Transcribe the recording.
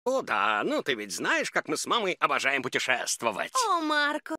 О, да, ну ты ведь знаешь, как мы с мамой обожаем путешествовать. О, Марко,